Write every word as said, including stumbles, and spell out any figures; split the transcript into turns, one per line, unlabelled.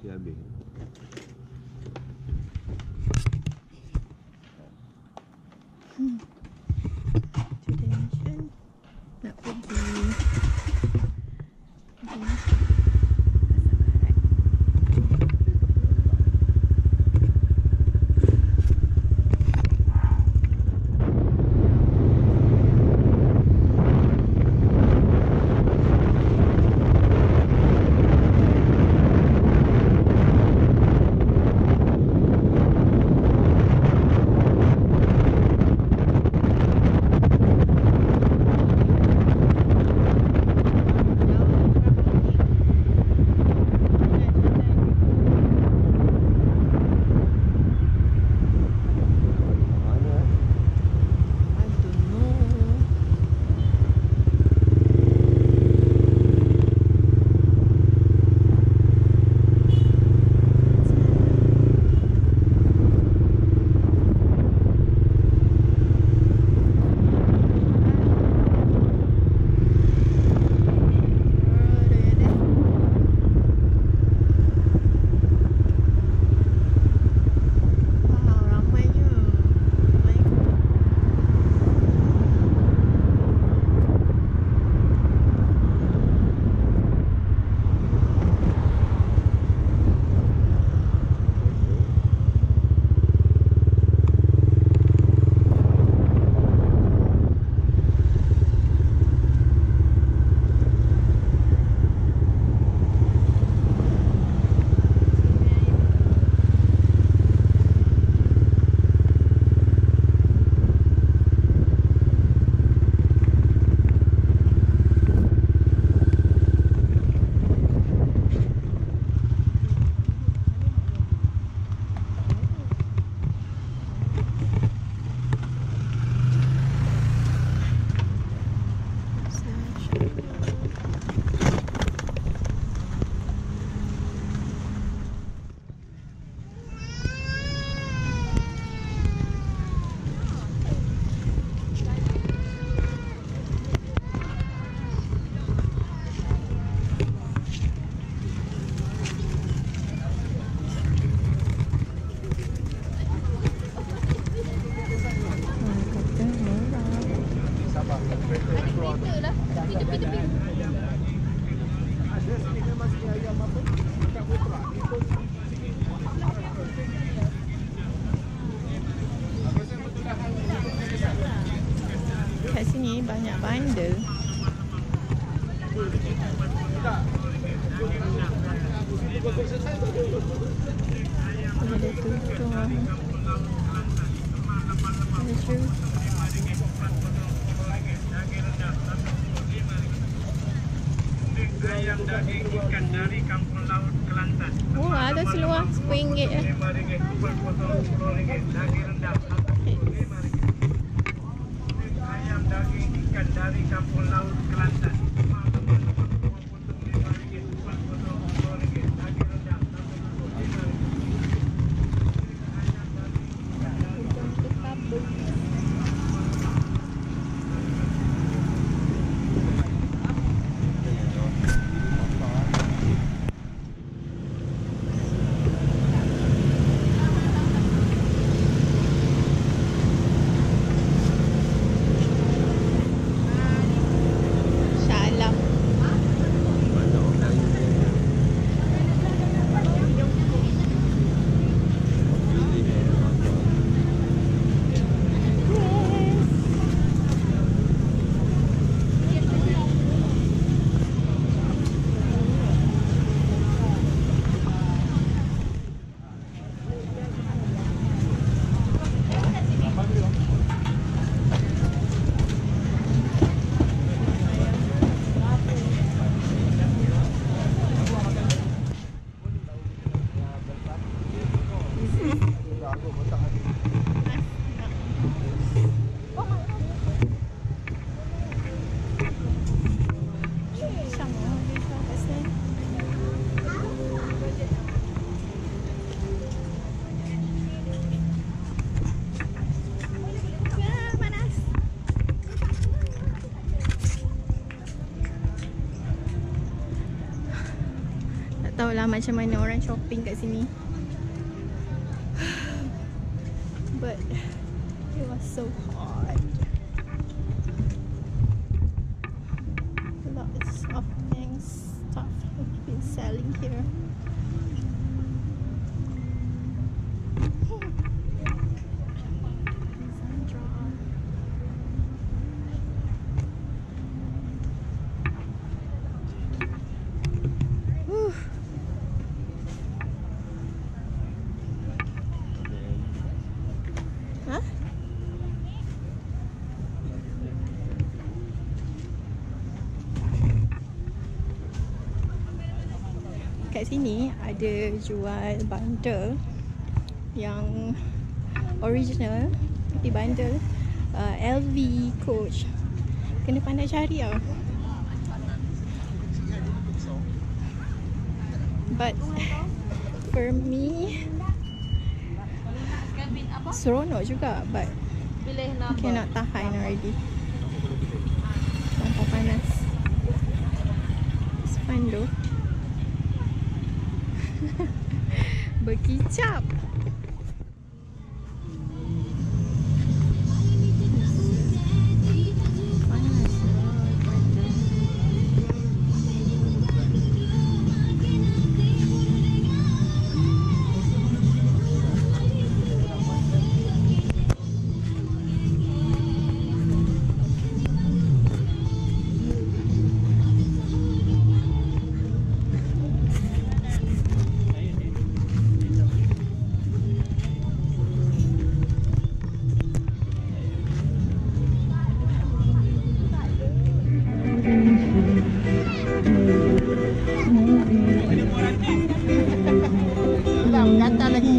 mesti habis.
Hmm. Destination nak pergi. Kat sini banyak binder. Ada tutung. Ada jus.
Ayam daging ikan dari Kampung Laut Kelantan.
Oh, ada seluar sepuluh ringgit ya.
lima ringgit, kupat potong sepuluh ringgit, daging rendang lima ringgit. Ayam daging ikan dari Kampung Laut Kelantan. lima ringgit, kupat potong sepuluh ringgit, daging rendang lima ringgit. Ayam daging ikan dari
tahulah macam mana orang shopping kat sini. But it was so hot. Lots of things, stuff have been selling here. Kat sini ada jual bundle yang original tapi bundle uh, L V, Coach. Kena pandai cari tau. But for me seronok juga, but cannot tahan already. Sampai panas. It's fun though. Berkicap. Kata lagi.